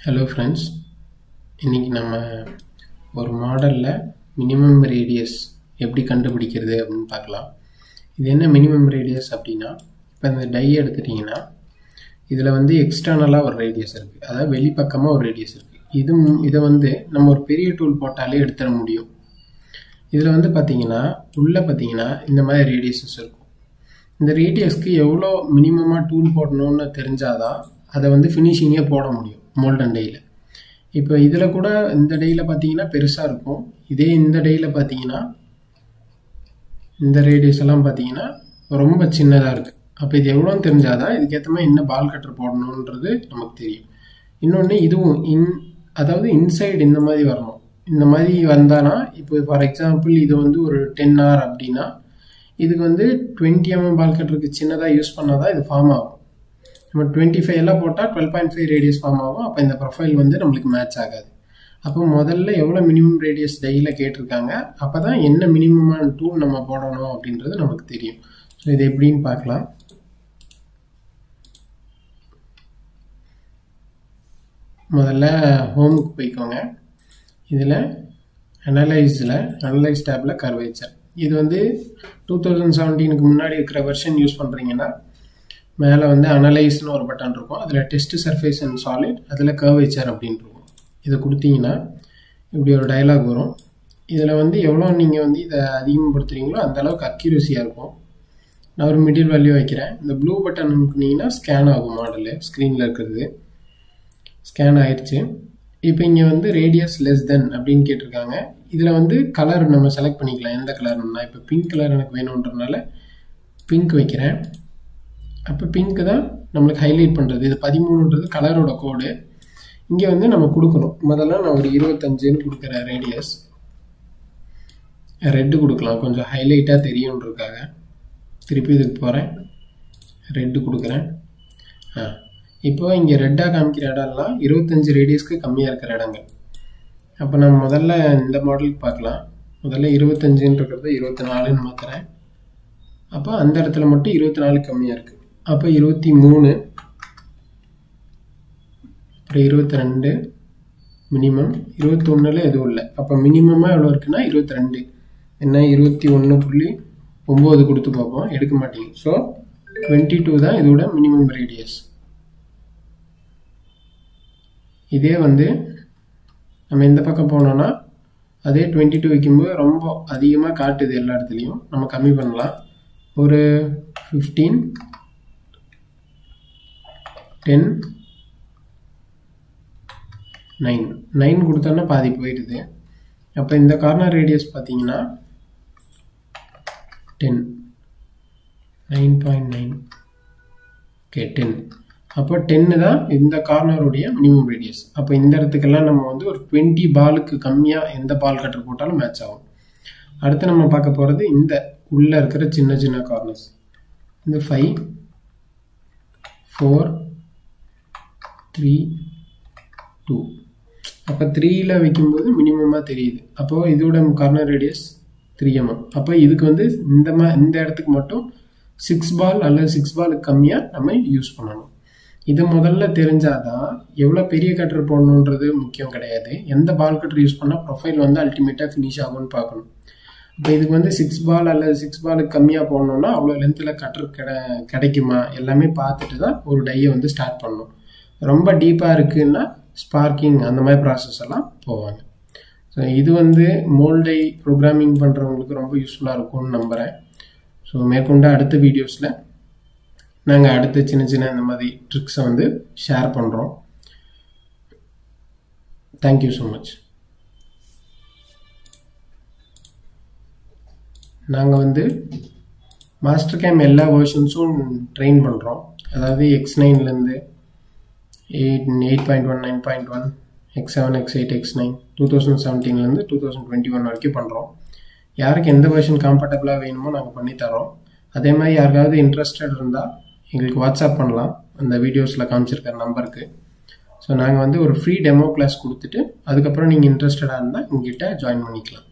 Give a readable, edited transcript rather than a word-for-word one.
Hello friends, இன்னைக்கு நம்ம ஒரு மாடல்ல மினிமம் ரேடியஸ் எப்படி கண்டுபிடிக்கிறது அப்படின்னு பார்க்கலாம். இது என்ன மினிமம் ரேடியஸ் அப்படின்னா, இப்போ இந்த டை எடுத்துட்டீங்கன்னா இதில் வந்து எக்ஸ்டர்னலாக ஒரு ரேடியஸ் இருக்குது, அதாவது வெளிப்பக்கமாக ஒரு ரேடியஸ் இருக்குது. இதை வந்து நம்ம ஒரு பெரிய டூல் போட்டாலே எடுத்துட முடியும். இதில் வந்து பார்த்தீங்கன்னா உள்ளே பார்த்தீங்கன்னா இந்த மாதிரி ரேடியஸஸ் இருக்கும். இந்த ரேடியஸ்க்கு எவ்வளோ மினிமமாக டூல் போடணும்னு தெரிஞ்சாதான் அதை வந்து ஃபினிஷிங்கே போட முடியும் மோல்டன் டையில். இப்போ இதில் கூட இந்த டையில் பார்த்தீங்கன்னா பெருசாக இருக்கும். இதே இந்த டையில் பார்த்தீங்கன்னா இந்த ரேடியஸ் எல்லாம் பார்த்தீங்கன்னா ரொம்ப சின்னதாக இருக்குது. அப்போ இது எவ்வளோன்னு தெரிஞ்சாதான் இதுக்கேற்ற மாதிரி என்ன பால் கட்டர் போடணுன்றது நமக்கு தெரியும். இன்னொன்று இதுவும் அதாவது இன்சைடு இந்த மாதிரி வரணும். இந்த மாதிரி வந்தானா இப்போ ஃபார் எக்ஸாம்பிள் இது வந்து ஒரு 10R அப்படின்னா இதுக்கு வந்து 20 mm பால் கட்டருக்கு சின்னதாக யூஸ் பண்ணால் தான் இது ஃபார்ம் ஆகும். நம்ம 25 எல்லாம் போட்டால் 12.5 ரேடியஸ் ஃபார்ம் ஆகும். அப்போ இந்த ப்ரொஃபைல் வந்து நம்மளுக்கு மேட்ச் ஆகாது. அப்போ முதல்ல எவ்வளோ மினிமம் ரேடியஸ் டையில் கேட்டிருக்காங்க, அப்போ தான் என்ன மினிமமான டூல் நம்ம போடணும் அப்படின்றது நமக்கு தெரியும். ஸோ இது எப்படின்னு பார்க்கலாம். முதல்ல ஹோமுக்கு போய்க்கோங்க. இதில் அனலைஸ் டேப்பில் கர்வேச்சர். இது வந்து 2017க்கு முன்னாடி இருக்கிற வெர்ஷன் யூஸ் பண்ணுறீங்கன்னா மேலே வந்து அனலைஸ்னு ஒரு பட்டன் இருக்கும். அதில் டெஸ்ட் சர்ஃபேஸ் அண்ட் சாலிட், அதில் கர்வேச்சர் அப்படின்னு இருக்கும். இதை கொடுத்தீங்கன்னா இப்படி ஒரு டயலாக் வரும். இதில் வந்து எவ்வளோ நீங்கள் வந்து இதை அதிகப்படுத்துறீங்களோ அந்த அளவுக்கு அக்யூரஸியாக இருக்கும். நான் ஒரு மிடில் வேல்யூ வைக்கிறேன். இந்த ப்ளூ பட்டன் அனுப்புனீங்கன்னா ஸ்கேன் ஆகும். மாடலு ஸ்க்ரீனில் இருக்கிறது ஸ்கேன் ஆயிடுச்சு. இப்போ இங்கே வந்து ரேடியஸ் லெஸ் தென் அப்படின்னு கேட்டிருக்காங்க. இதில் வந்து கலர் நம்ம செலக்ட் பண்ணிக்கலாம், எந்த கலர்னா. இப்போ பிங்க் கலர் எனக்கு வேணுன்றதுனால பிங்க் வைக்கிறேன். அப்போ பிங்க்கு தான் நம்மளுக்கு ஹைலைட் பண்ணுறது. இது 13ன்றது கலரோட கோடு. இங்கே வந்து நம்ம கொடுக்கணும். முதல்ல நான் ஒரு 25ன்னு கொடுக்குறேன் ரேடியஸ். ரெட்டு கொடுக்கலாம், கொஞ்சம் ஹைலைட்டாக தெரியுன்றதுக்காக. திருப்பி இதுக்கு போகிறேன், ரெட்டு கொடுக்குறேன். இப்போ இங்கே ரெட்டாக காமிக்கிற இடம்லாம் 25 ரேடியஸ்க்கு கம்மியாக இருக்கிற இடங்கள். அப்போ நம்ம முதல்ல இந்த மாடலுக்கு பார்க்கலாம். முதல்ல 25ன்னு இருக்கிறத 24ன்னு மாற்றுறேன். அப்போ அந்த இடத்துல மட்டும் 24 கம்மியாக இருக்குது. அப்போ 23, அப்புறம் 22 மினிமம், 21ல் எதுவும் இல்லை. அப்போ மினிமமாக எவ்வளோ இருக்குன்னா 22. என்ன 21.9 கொடுத்து பார்ப்போம், எடுக்க மாட்டேங்குது. ஸோ 22 தான் இதோட மினிமம் ரேடியஸ். இதே வந்து நம்ம இந்த பக்கம் போனோம்னா அதே 22 வைக்கும்போது ரொம்ப அதிகமாக காட்டுது எல்லா இடத்துலையும். நம்ம கம்மி பண்ணலாம். ஒரு 15, 10, 9 கொடுத்தோன்னா பாதி போயிடுது. அப்போ இந்த கார்னர் ரேடியஸ் பார்த்தீங்கன்னா 10, 9.9, ஓகே 10. அப்போ 10 தான் இந்த கார்னருடைய மினிமம் ரேடியஸ். அப்போ இந்த இடத்துக்கெல்லாம் நம்ம வந்து ஒரு 20 பாலுக்கு கம்மியாக எந்த பால் கட்டர் போட்டாலும் மேட்ச் ஆகும். அடுத்து நம்ம பார்க்க போகிறது இந்த உள்ளே இருக்கிற சின்ன சின்ன கார்னர்ஸ். இந்த 5, 4, 3, 2. அப்போ 3ல் வைக்கும்போது மினிமமாக தெரியுது. அப்போது இதோட கார்னர் ரேடியஸ் 3 mm. அப்போ இதுக்கு வந்து இந்த இடத்துக்கு மட்டும் 6 பால் அல்லது 6 பாலுக்கு கம்மியாக நம்ம யூஸ் பண்ணணும். இது முதல்ல தெரிஞ்சாதான் எவ்வளோ பெரிய கட்டர் போடணுன்றது முக்கியம் கிடையாது. எந்த பால் கட்டர் யூஸ் பண்ணால் ப்ரொஃபைல் வந்து அல்டிமேட்டாக ஃபினிஷ் ஆகும்னு பார்க்கணும். இப்போ இதுக்கு வந்து 6 பால் அல்லது 6 பாலுக்கு கம்மியாக போடணுன்னா அவ்வளோ லென்த்தில் கட்டர் கிடைக்குமா எல்லாமே பார்த்துட்டு தான் ஒரு டையை வந்து ஸ்டார்ட் பண்ணணும். ரொம்ப டீப்பாக இருக்குன்னா ஸ்பார்க்கிங் அந்த மாதிரி ப்ராசஸ் எல்லாம் போவாங்க. ஸோ இது வந்து மோல்டை ப்ரோக்ராமிங் பண்ணுறவங்களுக்கு ரொம்ப யூஸ்ஃபுல்லாக இருக்கும்னு நம்புகிறேன். ஸோ மேற்கொண்டு அடுத்த வீடியோஸில் நாங்கள் அடுத்த சின்ன சின்ன இந்த மாதிரி ட்ரிக்ஸை வந்து ஷேர் பண்ணுறோம். Thank you so much. நாங்கள் வந்து மாஸ்டர் கேம் எல்லா வெர்ஷன்ஸும் ட்ரெயின் பண்ணுறோம். அதாவது X9லேருந்து 8.1, 9.1, X7, X8, X9, 2017லேருந்து 2021 வரைக்கும் பண்ணுறோம். யாருக்கு எந்த வெர்ஷன் கம்ஃபர்டபுளாக வேணுமோ நாங்கள் பண்ணித்தரோம். அதே மாதிரி யாருக்காவது இன்ட்ரெஸ்டட் இருந்தால் எங்களுக்கு வாட்ஸ்அப் பண்ணலாம் அந்த வீடியோஸில் காமிச்சிருக்கிற நம்பருக்கு. ஸோ நாங்கள் வந்து ஒரு ஃப்ரீ டெமோ கிளாஸ் கொடுத்துட்டு அதுக்கப்புறம் நீங்கள் இன்ட்ரெஸ்டடாக இருந்தால் எங்ககிட்ட ஜாயின் பண்ணிக்கலாம்.